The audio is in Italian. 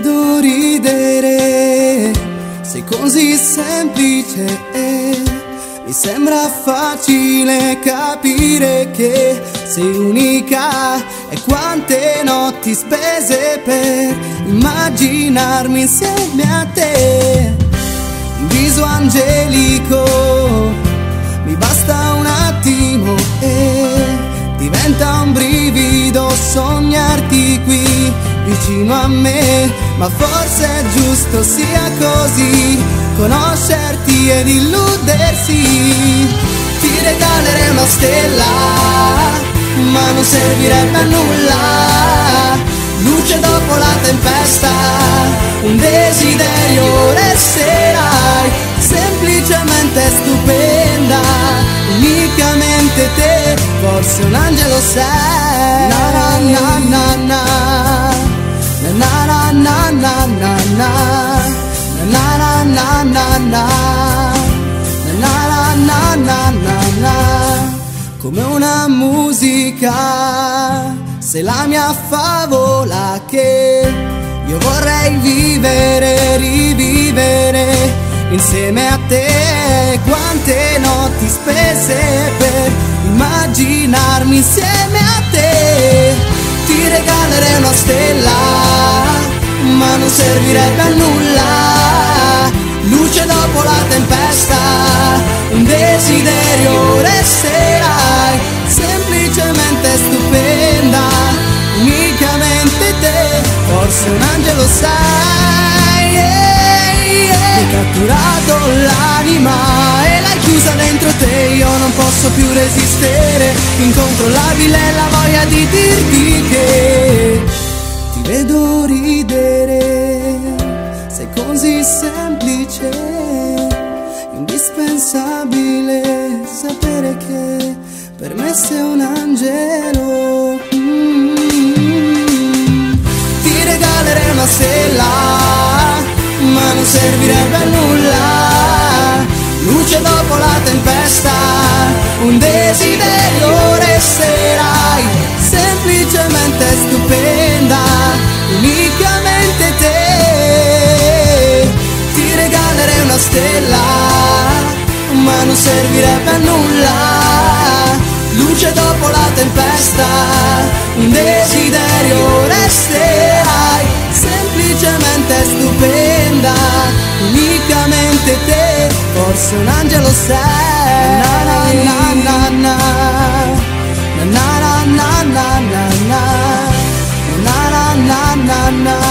vedo ridere, sei così semplice, mi sembra facile capire che sei unica. E quante notti spese per immaginarmi insieme a te. Un viso angelico, mi basta un attimo e diventa un brivido sognarti qui vicino a me. Ma forse è giusto sia così, conoscerti ed illudersi. Ti regalerei una stella, ma non servirebbe a nulla. Luce dopo la tempesta, un desiderio resterai. Semplicemente stupenda, unicamente te, forse un angelo sei. Na na na na na, na na na na na na, na na na na na, na na na na na. Come una musica, sei la mia favola che io vorrei vivere, rivivere insieme a te. Quante notti spese per immaginarmi insieme a te. Ti regalerei una stella, ma non servirebbe a nulla. Luce dopo la tempesta, un desiderio resterai. Semplicemente stupenda, unicamente te, forse un angelo sei. Mi hai catturato l'anima e l'hai chiusa dentro te. Io non posso più resistere, incontrollabile la voglia di dirti che ti vedo ridere, sei così semplice, indispensabile sapere che per me sei un angelo. Ti regalerei una stella, ma non servirebbe a nulla. Luce dopo la tempesta, un desiderio resterai. Semplicemente stupenda, unicamente te. Ti regalerei una stella, ma non servirebbe a nulla. Luce dopo la tempesta, un desiderio resterai. Semplicemente stupenda, unicamente te, forse un angelo sei. Na na na na na, na na na na na na, na na na na na.